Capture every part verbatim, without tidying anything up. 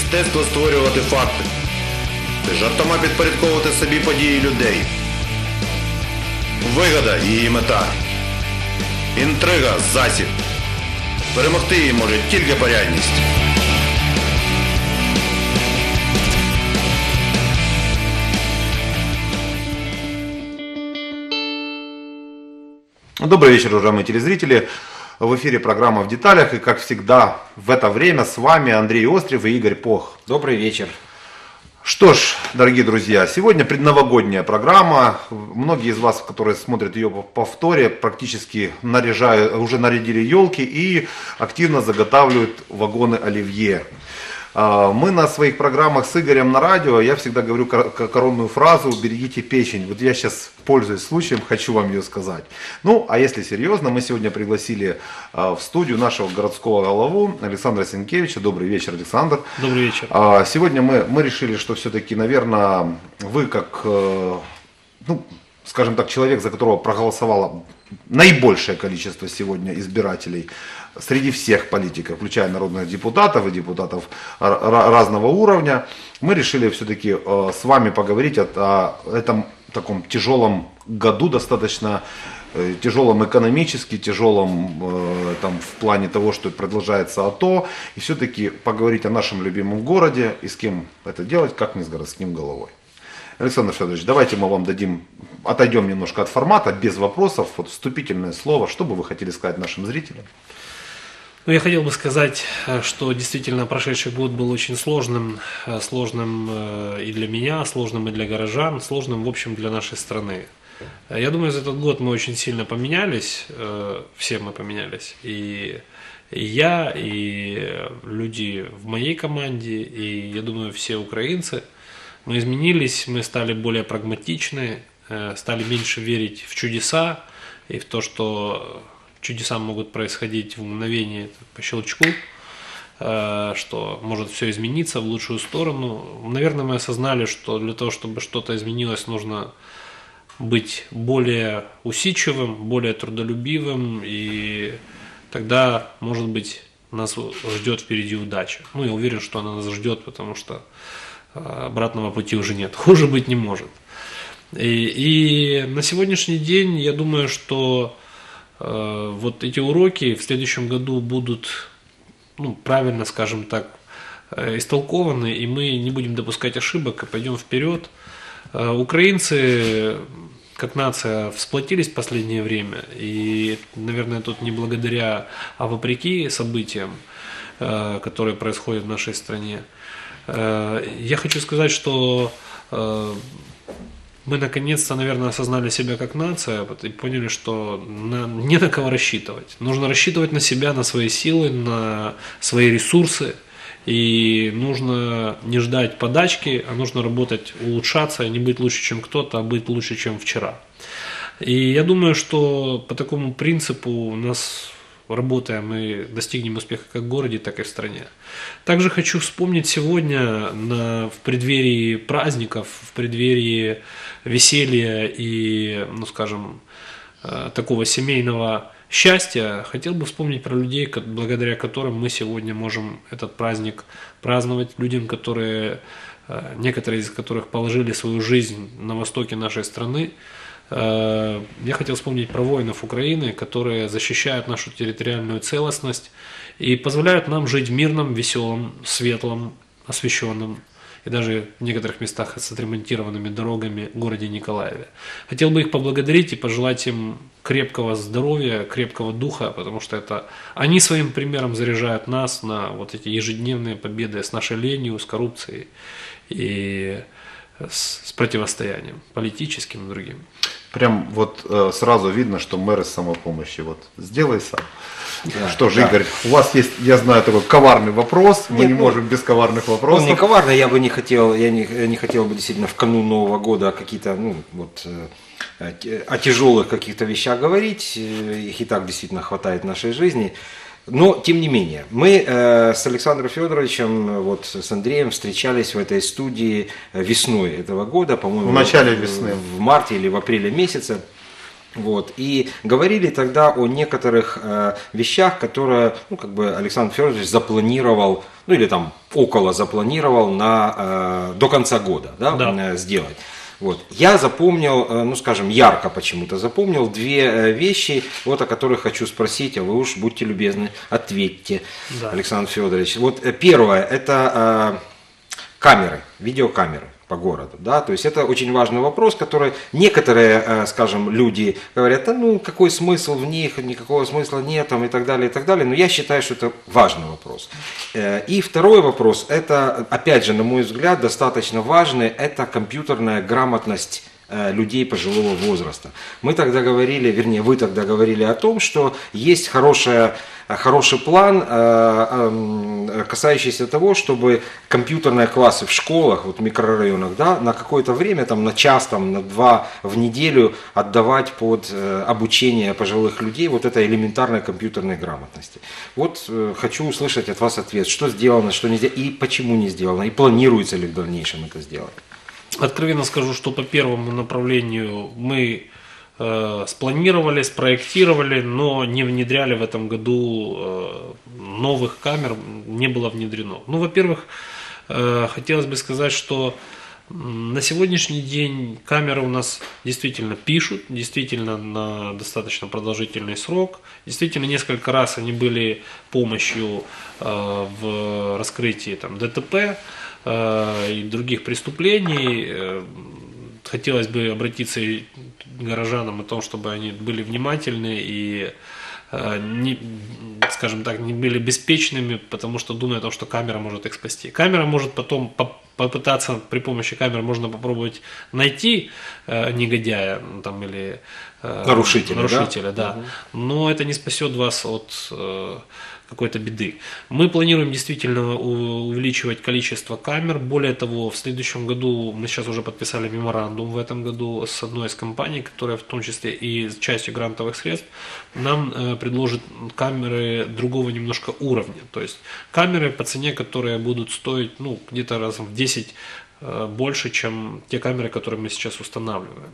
Мистецтво створювати факти. Жартома підпорядковувати собі події людей. Вигода – її мета. Інтрига – засіб. Перемогти її може тільки порядність. Добрый вечер, уважаемые телезрители. В эфире программа «В деталях». И, как всегда, в это время с вами Андрей Острев и Игорь Пох. Добрый вечер. Что ж, дорогие друзья, сегодня предновогодняя программа. Многие из вас, которые смотрят ее по повторе, практически наряжают, уже нарядили елки и активно заготавливают вагоны оливье. Мы на своих программах с Игорем на радио, я всегда говорю коронную фразу «берегите печень». Вот я сейчас, пользуясь случаем, хочу вам ее сказать. Ну, а если серьезно, мы сегодня пригласили в студию нашего городского главу Александра Сенкевича. Добрый вечер, Александр. Добрый вечер. Сегодня мы, мы решили, что все-таки, наверное, вы как, ну, скажем так, человек, за которого проголосовало наибольшее количество сегодня избирателей среди всех политиков, включая народных депутатов и депутатов разного уровня, мы решили все-таки с вами поговорить о этом таком тяжелом году, достаточно тяжелом экономически, тяжелом там, в плане того, что продолжается АТО, и все-таки поговорить о нашем любимом городе и с кем это делать, как не с городским головой. Александр Федорович, давайте мы вам дадим, отойдем немножко от формата, без вопросов, вот вступительное слово, что бы вы хотели сказать нашим зрителям? Ну, я хотел бы сказать, что действительно прошедший год был очень сложным, сложным и для меня, сложным и для горожан, сложным, в общем, для нашей страны. Я думаю, за этот год мы очень сильно поменялись, все мы поменялись, и я, и люди в моей команде, и, я думаю, все украинцы. Мы изменились, мы стали более прагматичны, стали меньше верить в чудеса и в то, что чудеса могут происходить в мгновение по щелчку, что может все измениться в лучшую сторону. Наверное, мы осознали, что для того, чтобы что-то изменилось, нужно быть более усидчивым, более трудолюбивым, и тогда, может быть, нас ждет впереди удача. Ну, я уверен, что она нас ждет, потому что обратного пути уже нет, хуже быть не может. И, и на сегодняшний день я думаю, что э, вот эти уроки в следующем году будут, ну, правильно, скажем так, э, истолкованы, и мы не будем допускать ошибок и пойдем вперед. Э, украинцы, как нация, всплотились в последнее время, и, наверное, тут не благодаря, а вопреки событиям, э, которые происходят в нашей стране. Я хочу сказать, что мы наконец-то, наверное, осознали себя как нация и поняли, что не на кого рассчитывать. Нужно рассчитывать на себя, на свои силы, на свои ресурсы. И нужно не ждать подачки, а нужно работать, улучшаться, не быть лучше, чем кто-то, а быть лучше, чем вчера. И я думаю, что по такому принципу у нас... работаем и достигнем успеха как в городе, так и в стране. Также хочу вспомнить сегодня на, в преддверии праздников, в преддверии веселья и, ну скажем, такого семейного счастья, хотел бы вспомнить про людей, благодаря которым мы сегодня можем этот праздник праздновать, людям, которые, некоторые из которых положили свою жизнь на востоке нашей страны. Я хотел вспомнить про воинов Украины, которые защищают нашу территориальную целостность и позволяют нам жить в мирном, веселом, светлом, освещенном и даже в некоторых местах с отремонтированными дорогами в городе Николаеве. Хотел бы их поблагодарить и пожелать им крепкого здоровья, крепкого духа, потому что это они своим примером заряжают нас на вот эти ежедневные победы с нашей ленью, с коррупцией и с противостоянием политическим и другим. Прям вот э, сразу видно, что мэр из самопомощи. Вот сделай сам. Да, что же, да. Игорь, у вас есть, я знаю, такой коварный вопрос. Мы Нет, не ну, можем без коварных вопросов. Он не коварный, я бы не хотел, я не, не хотел бы действительно в канун Нового года какие-то, ну, вот, э, о тяжелых каких-то вещах говорить. Их и так действительно хватает в нашей жизни. Но, тем не менее, мы э, с Александром Федоровичем, вот, с Андреем встречались в этой студии весной этого года, по-моему, в начале весны, в марте или в апреле месяце. Вот. И говорили тогда о некоторых э, вещах, которые, ну, как бы Александр Федорович запланировал, ну или там около запланировал на, э, до конца года, да, Да. э, сделать. Вот. Я запомнил, э, ну скажем, ярко почему-то запомнил две э, вещи, вот о которых хочу спросить, а вы уж будьте любезны, ответьте, Да. Александр Федорович. Вот э, первое, это э, камеры, видеокамеры по городу, да, то есть это очень важный вопрос, который некоторые, э, скажем, люди говорят, да, ну какой смысл в них, никакого смысла нет, там, и так далее, и так далее, но я считаю, что это важный вопрос. Э, и второй вопрос, это, опять же, на мой взгляд, достаточно важный, это компьютерная грамотность э, людей пожилого возраста. Мы тогда говорили, вернее, вы тогда говорили о том, что есть хорошая хороший план, касающийся того, чтобы компьютерные классы в школах, вот в микрорайонах, да, на какое-то время, там, на час, там, на два в неделю отдавать под обучение пожилых людей вот этой элементарной компьютерной грамотности. Вот хочу услышать от вас ответ, что сделано, что не сделано, и почему не сделано, и планируется ли в дальнейшем это сделать. Откровенно скажу, что по первому направлению мы э, спланировали, спроектировали, но не внедряли в этом году э, новых камер, не было внедрено. Ну, во-первых, э, хотелось бы сказать, что на сегодняшний день камеры у нас действительно пишут, действительно на достаточно продолжительный срок. Действительно, несколько раз они были помощью э, в раскрытии там, ДТП э, и других преступлений. Э, хотелось бы обратиться и к горожанам о том, чтобы они были внимательны и э, не, скажем так, не были беспечными, потому что думают о том, что камера может их спасти. Камера может потом по попытаться при помощи камер можно попробовать найти э, негодяя там, или э, нарушителя, нарушителя, да? да. Угу. Но это не спасет вас от э, какой-то беды. Мы планируем действительно увеличивать количество камер. Более того, в следующем году мы сейчас уже подписали меморандум в этом году с одной из компаний, которая в том числе и частью грантовых средств нам э, предложит камеры другого немножко уровня. То есть камеры по цене, которые будут стоить ну, где-то раз в десять больше, чем те камеры, которые мы сейчас устанавливаем.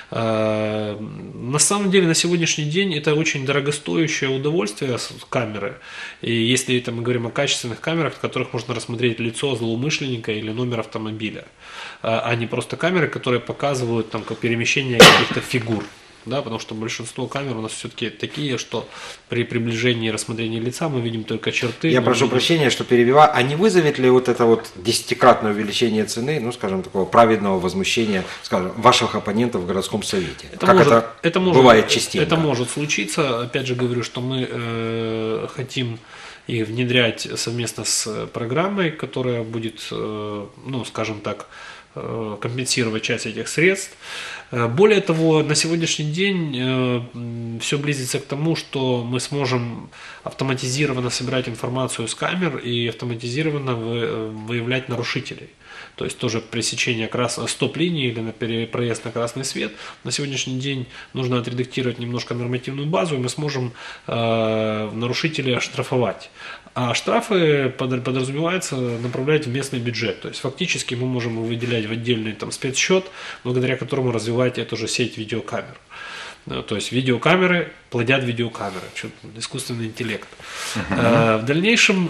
На самом деле, на сегодняшний день это очень дорогостоящее удовольствие камеры. И если это мы говорим о качественных камерах, в которых можно рассмотреть лицо злоумышленника или номер автомобиля, а не просто камеры, которые показывают там, как перемещение каких-то фигур. Да, потому что большинство камер у нас все-таки такие, что при приближении и рассмотрении лица мы видим только черты. Я прошу видим... прощения, что перебиваю. А не вызовет ли вот это вот десятикратное увеличение цены, ну, скажем, такого праведного возмущения, скажем, ваших оппонентов в городском совете? Это как может, это, это может, бывает частенько? Это может случиться. Опять же говорю, что мы э, хотим и внедрять совместно с программой, которая будет, э, ну, скажем так, компенсировать часть этих средств. Более того, на сегодняшний день э, все близится к тому, что мы сможем автоматизированно собирать информацию с камер и автоматизированно вы, выявлять нарушителей. То есть тоже пресечение крас... стоп-линии или на проезд на красный свет. На сегодняшний день нужно отредактировать немножко нормативную базу, и мы сможем э, нарушителей оштрафовать. А штрафы подразумевается направлять в местный бюджет. То есть фактически мы можем его выделять в отдельный там, спецсчет, благодаря которому развивать эту же сеть видеокамер. То есть видеокамеры плодят видеокамеры, искусственный интеллект. Uh-huh. В дальнейшем,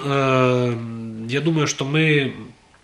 я думаю, что мы,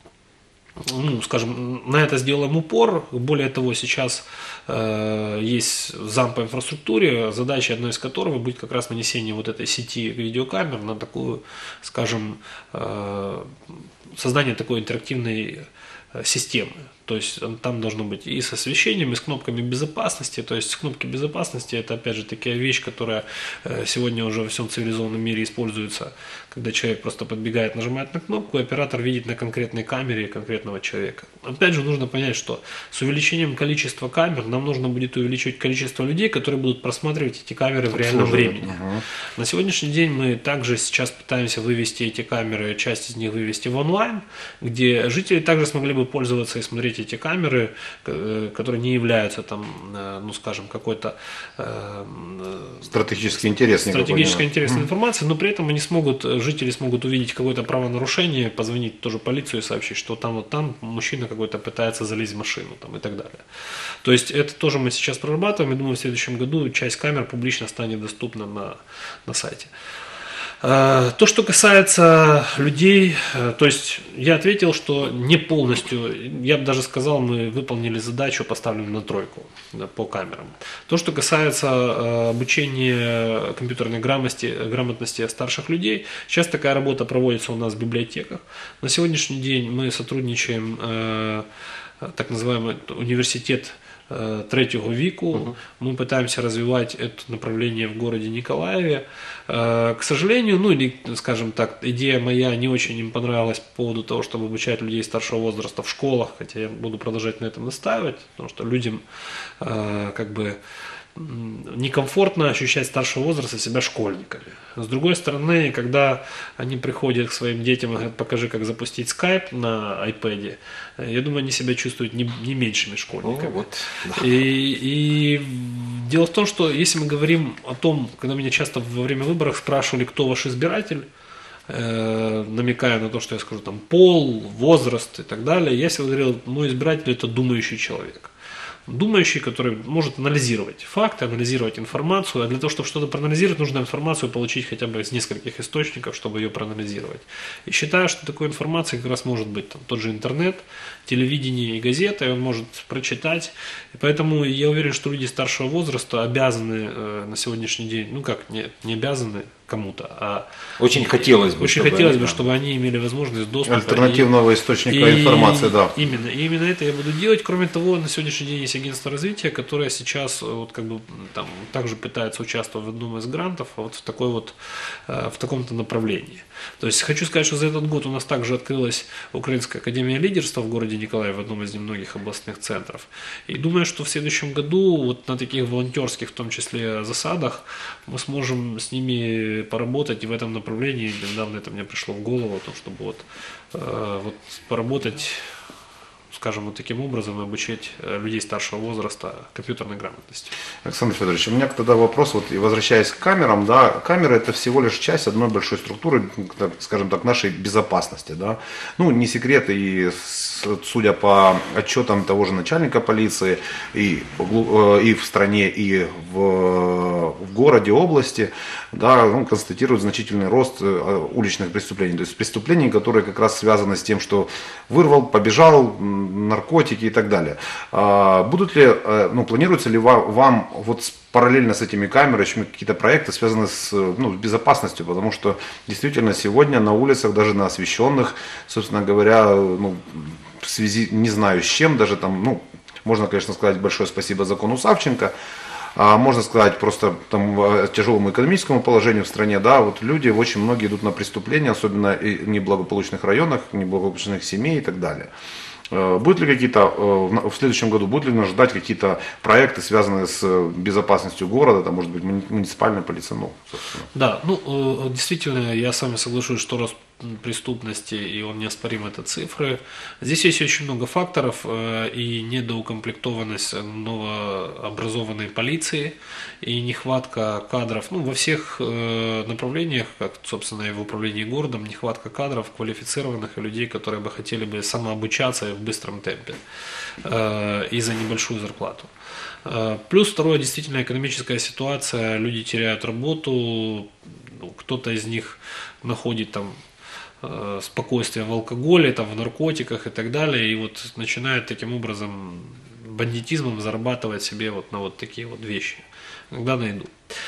ну, скажем, на это сделаем упор. Более того, сейчас э, есть зам по инфраструктуре, задача одной из которых будет как раз нанесение вот этой сети видеокамер на такую, скажем, э, создание такой интерактивной системы. То есть там должно быть и с освещением, и с кнопками безопасности. То есть кнопки безопасности это опять же такая вещь, которая сегодня уже во всем цивилизованном мире используется, когда человек просто подбегает, нажимает на кнопку, и оператор видит на конкретной камере конкретного человека. Опять же нужно понять, что с увеличением количества камер нам нужно будет увеличивать количество людей, которые будут просматривать эти камеры в реальном времени. Угу. На сегодняшний день мы также сейчас пытаемся вывести эти камеры, часть из них вывести в онлайн, где жители также смогли бы пользоваться и смотреть установить эти камеры, которые не являются там, ну скажем, какой-то э, стратегически интересной, стратегически интересной информацией, но при этом они смогут, жители смогут увидеть какое-то правонарушение, позвонить тоже в полицию и сообщить, что там вот там мужчина какой-то пытается залезть в машину там, и так далее. То есть это тоже мы сейчас прорабатываем, и думаю, в следующем году часть камер публично станет доступна на, на сайте. То, что касается людей, то есть я ответил, что не полностью, я бы даже сказал, мы выполнили задачу, поставленную на тройку, да, по камерам. То, что касается обучения компьютерной грамотности, грамотности старших людей, сейчас такая работа проводится у нас в библиотеках. На сегодняшний день мы сотрудничаем, так называемый университет третьего веку. Uh-huh. Мы пытаемся развивать это направление в городе Николаеве. К сожалению, ну или, скажем так, идея моя не очень им понравилась по поводу того, чтобы обучать людей старшего возраста в школах, хотя я буду продолжать на этом настаивать, потому что людям как бы некомфортно ощущать старшего возраста себя школьниками. С другой стороны, когда они приходят к своим детям и говорят, покажи, как запустить скайп на iPad, я думаю, они себя чувствуют не, не меньшими школьниками. Ну, вот, да. и, и дело в том, что если мы говорим о том, когда меня часто во время выборов спрашивали, кто ваш избиратель, э, намекая на то, что я скажу там пол, возраст и так далее, я всегда говорил, мой избиратель это думающий человек. Думающий, который может анализировать факты, анализировать информацию, а для того, чтобы что-то проанализировать, нужно информацию получить хотя бы из нескольких источников, чтобы ее проанализировать. И считаю, что такой информации как раз может быть там, тот же интернет, телевидение и газета, и он может прочитать. И поэтому я уверен, что люди старшего возраста обязаны э, на сегодняшний день, ну как, не, не обязаны кому-то, а очень хотелось бы, очень чтобы, хотелось они, бы, да. чтобы они имели возможность доступа. Альтернативного и, источника и, информации, да. Именно, и именно это я буду делать. Кроме того, на сегодняшний день есть агентство развития, которое сейчас вот как бы там также пытается участвовать в одном из грантов, а вот в такой вот в таком-то направлении. То есть хочу сказать, что за этот год у нас также открылась Украинская академия лидерства в городе Николаев, в одном из немногих областных центров. И думаю, что в следующем году вот на таких волонтерских, в том числе, засадах мы сможем с ними поработать и в этом направлении. Недавно это мне пришло в голову, о том, чтобы вот, э, вот поработать, скажем, вот таким образом и обучать людей старшего возраста компьютерной грамотности. Александр Федорович, у меня тогда вопрос, вот и возвращаясь к камерам, да, камеры это всего лишь часть одной большой структуры, так, скажем так, нашей безопасности, да. Ну, не секрет, и судя по отчетам того же начальника полиции и, и в стране, и в, в городе, области, да, он констатирует значительный рост уличных преступлений, то есть преступлений, которые как раз связаны с тем, что вырвал, побежал, наркотики и так далее. Будут ли, ну, планируется ли вам вот параллельно с этими камерами еще какие-то проекты, связанные с, ну, с безопасностью, потому что действительно сегодня на улицах, даже на освещенных, собственно говоря, ну, в связи, не знаю с чем, даже там, ну, можно, конечно, сказать большое спасибо закону Савченко, а можно сказать просто там, тяжелому экономическому положению в стране, да, вот люди очень многие идут на преступления, особенно в неблагополучных районах, неблагополучных семей и так далее. Будут ли какие-то, в следующем году, будут ли нас ждать какие-то проекты, связанные с безопасностью города, там, может быть, муниципальная полиция, ну, собственно. Да, ну, действительно, я с вами соглашусь, что рост преступности, и он неоспорим, это цифры. Здесь есть очень много факторов, и недоукомплектованность новообразованной полиции, и нехватка кадров, ну, во всех направлениях, как, собственно, и в управлении городом, нехватка кадров, квалифицированных и людей, которые бы хотели бы самообучаться в быстром темпе и за небольшую зарплату. Плюс второе, действительно, экономическая ситуация, люди теряют работу, кто-то из них находит там спокойствие в алкоголе, там, в наркотиках и так далее, и вот начинают таким образом бандитизмом зарабатывать себе вот на вот такие вот вещи, когда найду.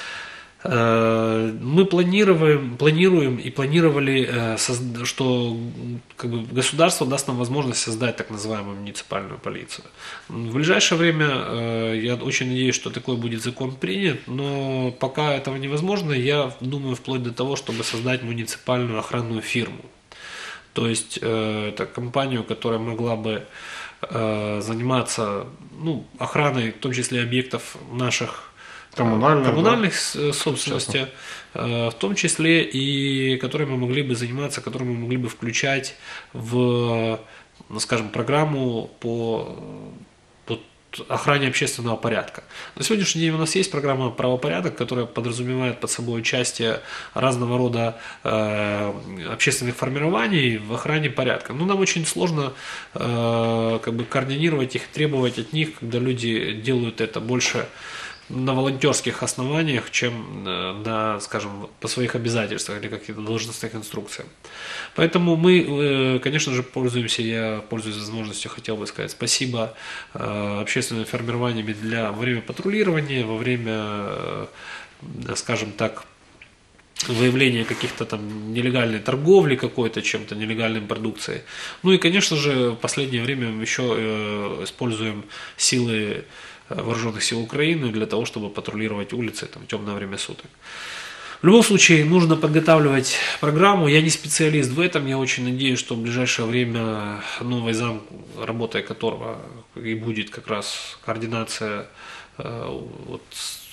Мы планируем, планируем и планировали, что как бы, государство даст нам возможность создать так называемую муниципальную полицию. В ближайшее время я очень надеюсь, что такой будет закон принят, но пока этого невозможно, я думаю вплоть до того, чтобы создать муниципальную охранную фирму. То есть это компанию, которая могла бы заниматься, ну, охраной, в том числе объектов наших коммунальных, коммунальных да? собственности, в том числе и которые мы могли бы заниматься, которые мы могли бы включать в ну, скажем, программу по, по охране общественного порядка. На сегодняшний день у нас есть программа «Правопорядок», которая подразумевает под собой участие разного рода э, общественных формирований в охране порядка. Но нам очень сложно э, как бы координировать их, требовать от них, когда люди делают это больше на волонтерских основаниях, чем на, скажем, по своих обязательствах или каких-то должностных инструкциях. Поэтому мы, конечно же, пользуемся, я пользуюсь возможностью, хотел бы сказать спасибо общественными формированиями для, во время патрулирования, во время, скажем так, выявления каких-то там нелегальной торговли какой-то, чем-то нелегальной продукцией. Ну и, конечно же, в последнее время мы еще используем силы вооруженных сил Украины для того, чтобы патрулировать улицы там, в темное время суток. В любом случае, нужно подготавливать программу. Я не специалист в этом, я очень надеюсь, что в ближайшее время новый зам, работой которого и будет как раз координация э, вот,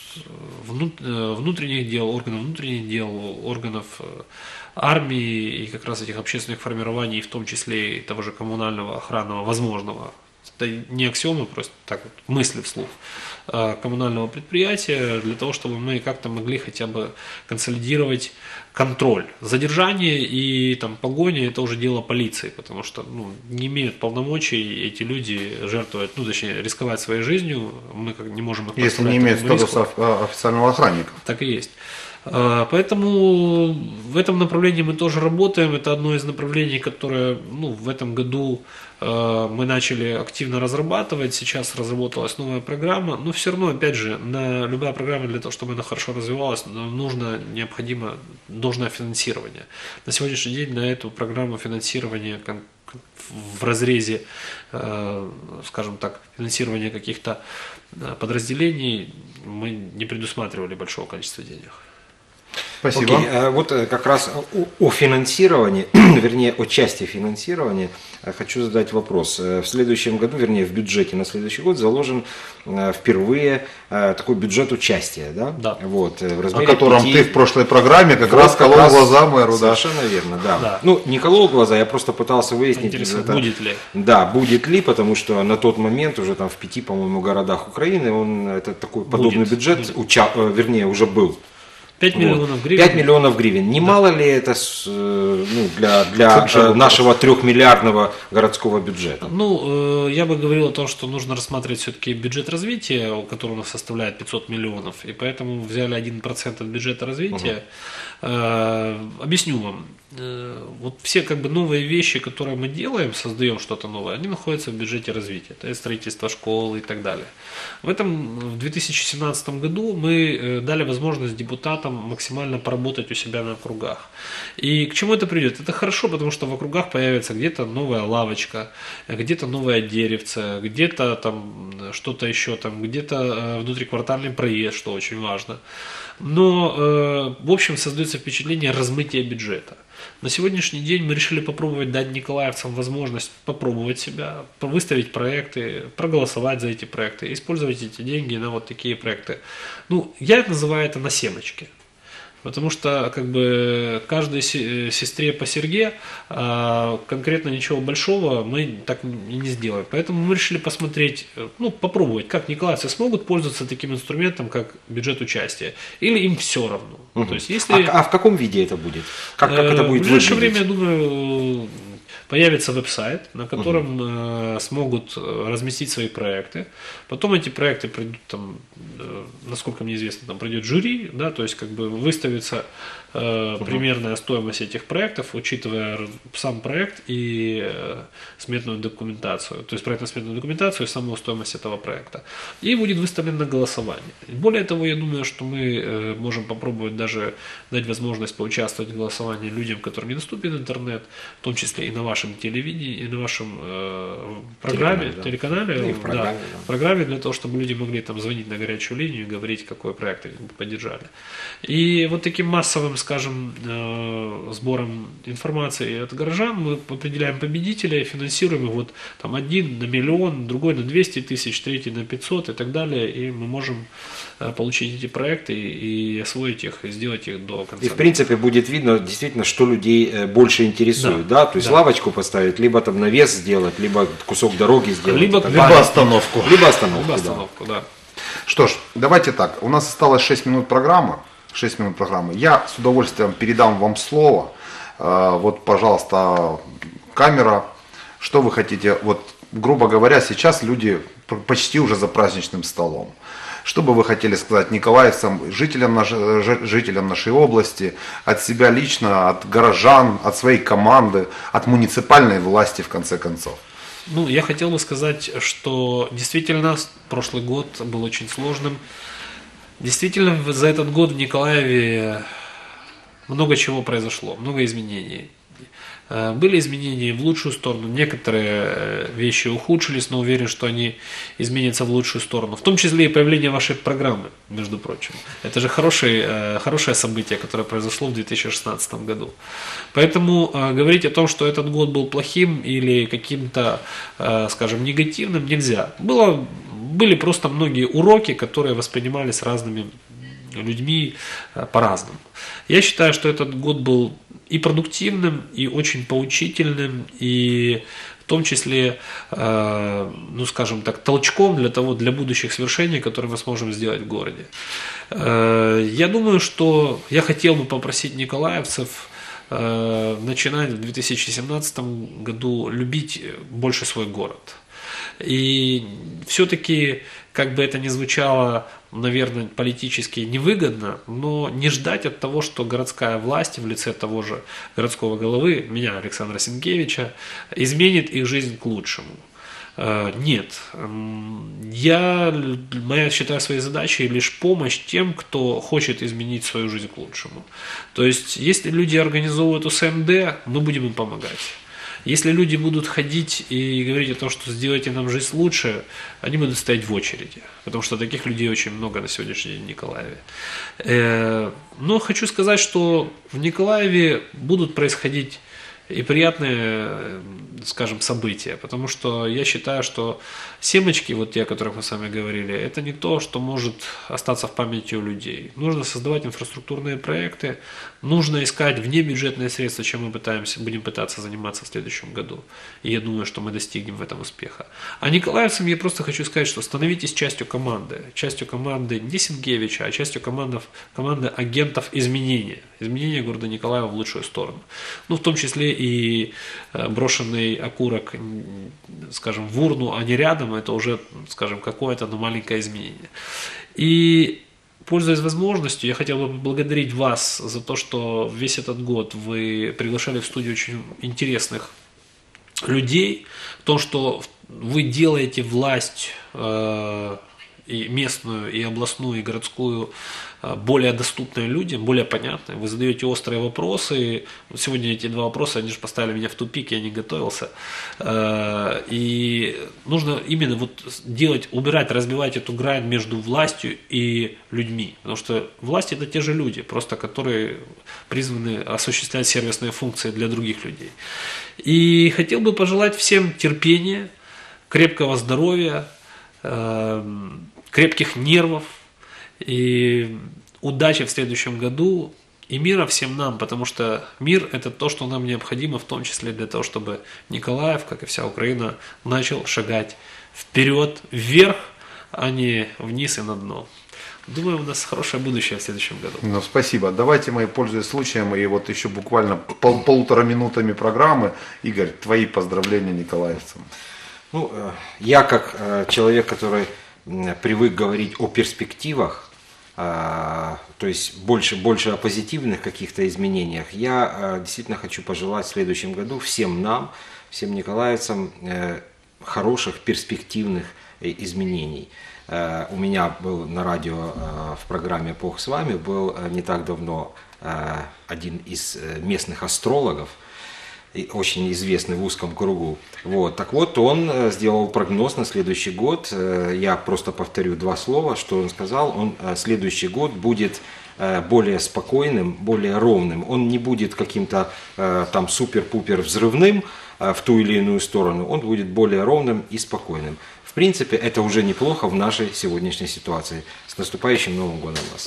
внутренних дел, органов внутренних дел, органов армии и как раз этих общественных формирований, в том числе и того же коммунального охранного, возможного, это не аксиомы, просто так вот, мысли вслух, коммунального предприятия, для того, чтобы мы как-то могли хотя бы консолидировать контроль. Задержание и там, погони – это уже дело полиции, потому что ну, не имеют полномочий эти люди жертвовать, ну точнее рисковать своей жизнью, мы как не можем их если не имеют статуса официального охранника. Так и есть. Поэтому в этом направлении мы тоже работаем. Это одно из направлений, которое ну, в этом году мы начали активно разрабатывать. Сейчас разработалась новая программа. Но все равно, опять же, на любая программа для того, чтобы она хорошо развивалась, нужно, необходимо должное финансирование. На сегодняшний день на эту программу финансирования в разрезе, скажем так, финансирования каких-то подразделений мы не предусматривали большого количества денег. Спасибо. Окей, вот как раз о, о финансировании, вернее, о части финансирования хочу задать вопрос. В следующем году, вернее, в бюджете на следующий год заложен впервые такой бюджет участия, да? Да. Вот, в размере о котором пяти... ты в прошлой программе как вот раз колол раз... глаза мэру. Совершенно да. верно, да. да. Ну, не колол глаза, я просто пытался выяснить, это... будет ли. Да, будет ли, потому что на тот момент уже там в пяти, по-моему, городах Украины он, это такой подобный будет, бюджет, будет. Уча... вернее, уже был. пять миллионов гривен. пять миллионов гривен. Немало да. ли это ну, для, для нашего трехмиллиардного городского бюджета? Ну, я бы говорил о том, что нужно рассматривать все-таки бюджет развития, который у нас составляет пятьсот миллионов, и поэтому взяли один процент от бюджета развития. Угу. Объясню вам. Вот все как бы новые вещи, которые мы делаем, создаем что-то новое, они находятся в бюджете развития, то есть строительство школ и так далее. В этом, в две тысячи семнадцатом году мы дали возможность депутатам максимально поработать у себя на округах. И к чему это придет? Это хорошо, потому что в округах появится где-то новая лавочка, где-то новое деревце, где-то там что-то еще, там, где-то внутриквартальный проезд, что очень важно. Но, в общем, создается впечатление размытия бюджета. На сегодняшний день мы решили попробовать дать николаевцам возможность попробовать себя, выставить проекты, проголосовать за эти проекты, использовать эти деньги на вот такие проекты. Ну, я называю это на семечке. Потому что как бы каждой сестре по серьге а конкретно ничего большого мы так и не сделаем. Поэтому мы решили посмотреть, ну, попробовать, как николаевцы смогут пользоваться таким инструментом, как бюджет участия. Или им все равно. Угу. То есть, если... а, а в каком виде это будет? Как, как это будет в ближайшее выглядеть? время, я думаю, появится веб-сайт, на котором угу. э, смогут разместить свои проекты. Потом эти проекты пройдут, там, э, насколько мне известно, там пройдет жюри, да, то есть как бы выставится э, угу. примерная стоимость этих проектов, учитывая сам проект и э, сметную документацию, то есть проектно-сметную документацию и саму стоимость этого проекта. И будет выставлено голосование. Более того, я думаю, что мы э, можем попробовать даже дать возможность поучаствовать в голосовании людям, которым недоступен интернет, в том числе и на вашем телевидении, и на вашем э, программе, телеканале, да. телеканале, и в программе, да, да. в программе для того, чтобы люди могли там звонить на горячую линию и говорить, какой проект они поддержали. И вот таким массовым, скажем, э, сбором информации от горожан мы определяем победителя, финансируем их вот там один на миллион, другой на двести тысяч, третий на пятьсот и так далее, и мы можем э, получить эти проекты и, и освоить их, и сделать их до конца. И в принципе будет видно действительно, что людей больше интересует, да, да? То есть да. лавочка скамеечку поставить, либо там навес сделать, либо кусок дороги сделать. Либо, Либо остановку. Либо остановку, Либо да. остановку, да. Что ж, давайте так. У нас осталось шесть минут программы. шесть минут программы. Я с удовольствием передам вам слово. Э, Вот, пожалуйста, камера. Что вы хотите? Вот, грубо говоря, сейчас люди п- почти уже за праздничным столом. Что бы вы хотели сказать николаевцам, жителям, наш- жи- жителям нашей области, от себя лично, от горожан, от своей команды, от муниципальной власти, в конце концов? Ну, я хотел бы сказать, что действительно прошлый год был очень сложным. Действительно, за этот год в Николаеве много чего произошло, много изменений. Э, Были изменения в лучшую сторону, некоторые э, вещи ухудшились, но уверен, что они изменятся в лучшую сторону. В том числе и появление вашей программы, между прочим. Это же хороший, э, хорошее событие, которое произошло в две тысячи шестнадцатом году. Поэтому э, говорить о том, что этот год был плохим или каким-то, э, скажем, негативным, нельзя. Было, были просто многие уроки, которые воспринимались разными людьми э, по-разному. Я считаю, что этот год был и продуктивным, и очень поучительным, и в том числе, э, ну скажем так, толчком для того, для будущих свершений, которые мы сможем сделать в городе. Э, я думаю, что я хотел бы попросить николаевцев э, начинать в две тысячи семнадцатом году любить больше свой город. И все-таки, как бы это ни звучало, наверное, политически невыгодно, но не ждать от того, что городская власть в лице того же городского головы, меня, Александра Сенкевича, изменит их жизнь к лучшему. Э, Нет. М, Я, моя, считаю своей задачей лишь помощь тем, кто хочет изменить свою жизнь к лучшему. То есть, если люди организовывают У С М Д, мы будем им помогать. Если люди будут ходить и говорить о том, что сделайте нам жизнь лучше, они будут стоять в очереди, потому что таких людей очень много на сегодняшний день в Николаеве. Э, Но хочу сказать, что в Николаеве будут происходить и приятные, скажем, события, потому что я считаю, что семечки, вот те, о которых мы с вами говорили, это не то, что может остаться в памяти у людей. Нужно создавать инфраструктурные проекты, нужно искать внебюджетные средства, чем мы пытаемся, будем пытаться заниматься в следующем году. И я думаю, что мы достигнем в этом успеха. А николаевцам я просто хочу сказать, что становитесь частью команды, частью команды не Сенкевича, а частью командов, команды агентов изменения, изменения города Николаева в лучшую сторону. Ну, в том числе и брошенный окурок, скажем, в урну, а не рядом, это уже, скажем, какое-то, но маленькое изменение. И, пользуясь возможностью, я хотел бы поблагодарить вас за то, что весь этот год вы приглашали в студию очень интересных людей, в том, что вы делаете власть э, и местную, и областную, и городскую более доступные людям, более понятные. Вы задаете острые вопросы. Сегодня эти два вопроса, они же поставили меня в тупик, я не готовился. И нужно именно вот делать, убирать, разбивать эту грань между властью и людьми. Потому что власть — это те же люди, просто которые призваны осуществлять сервисные функции для других людей. И хотел бы пожелать всем терпения, крепкого здоровья, крепких нервов и удачи в следующем году, и мира всем нам, потому что мир — это то, что нам необходимо, в том числе для того, чтобы Николаев, как и вся Украина, начал шагать вперед, вверх, а не вниз и на дно. Думаю, у нас хорошее будущее в следующем году. Ну, спасибо. Давайте мы, пользуясь случаем, и вот еще буквально пол, полутора минутами программы, Игорь, твои поздравления николаевцам. Ну, я как человек, который привык говорить о перспективах, то есть больше, больше о позитивных каких-то изменениях, я действительно хочу пожелать в следующем году всем нам, всем николаевцам хороших, перспективных изменений. У меня был на радио в программе «Бог с вами», был не так давно один из местных астрологов, очень известный в узком кругу. Вот. Так вот, он сделал прогноз на следующий год. Я просто повторю два слова, что он сказал. Он следующий год будет более спокойным, более ровным. Он не будет каким-то там супер-пупер взрывным в ту или иную сторону. Он будет более ровным и спокойным. В принципе, это уже неплохо в нашей сегодняшней ситуации. С наступающим Новым годом вас!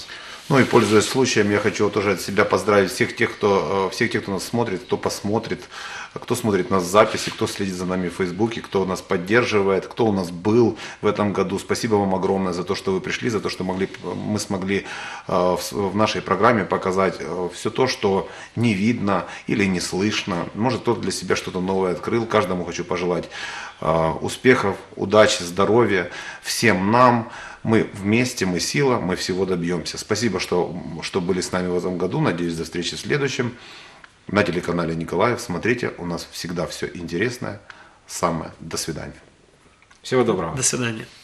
Ну и пользуясь случаем, я хочу тоже от себя поздравить всех тех, кто, всех тех, кто нас смотрит, кто посмотрит, кто смотрит нас в записи, кто следит за нами в Фейсбуке, кто нас поддерживает, кто у нас был в этом году. Спасибо вам огромное за то, что вы пришли, за то, что могли, мы смогли в нашей программе показать все то, что не видно или не слышно. Может, кто-то для себя что-то новое открыл. Каждому хочу пожелать успехов, удачи, здоровья всем нам. Мы вместе, мы сила, мы всего добьемся. Спасибо, что, что были с нами в этом году. Надеюсь, до встречи в следующем. На телеканале Николаев. Смотрите, у нас всегда все интересное. Самое. До свидания. Всего доброго. До свидания.